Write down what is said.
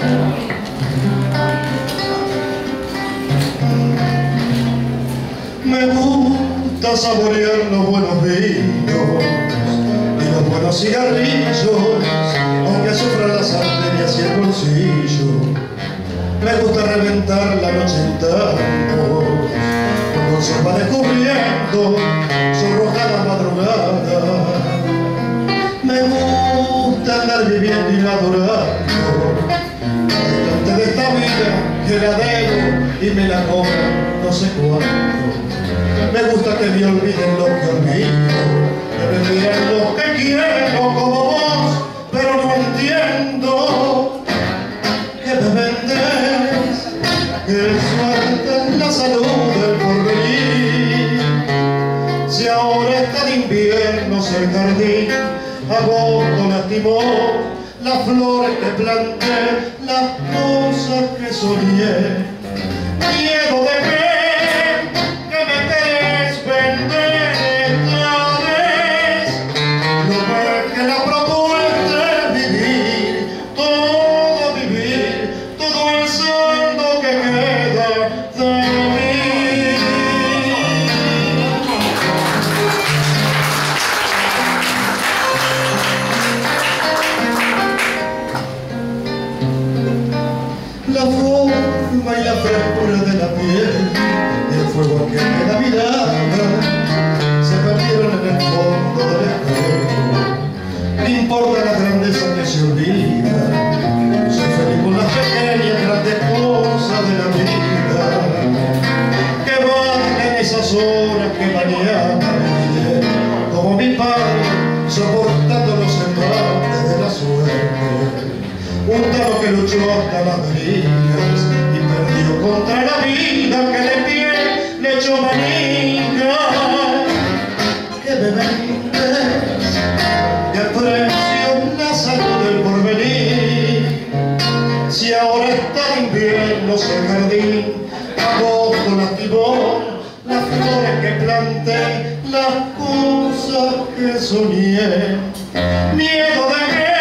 Me gusta saborear los buenos vinos y los buenos cigarrillos, aunque sufran las arterias y el bolsillo. Me gusta reventar la noche en tangos, cuando se va descubriendo su roja la madrugada. Me gusta andar viviendo y madurando, delante de esta vida que la debo y me la cobran no sé cuándo. Me gusta que me olviden lo que olvido, que me miren lo que quiero como vos, pero no entiendo que me vendes, que suerte es la salud del porvenir. Si ahora está de invierno el jardín, agosto lastimó las flores que planté, las cosas que soñé. Miedo de que me querés vender esta vez. No ves que la propuesta es vivir, todo el saldo que queda de mí. La forma y la frescura de la piel, el fuego que me da mirada, se perdieron en el fondo del espejo. No importa la grandeza que se olvida, soy feliz con las pequeñas grandes cosas de la vida, que van en esas horas que mañana viviré, como mi padre soportando los embates de la suerte. Un tano que luchó hasta las heridas y perdió contra la vida, que de pie le echó manija. Que me vendes y al precio la salud del porvenir. Si ahora está de invierno el jardín, agosto lastimó las flores que planté, las cosas que soñé. Miedo de que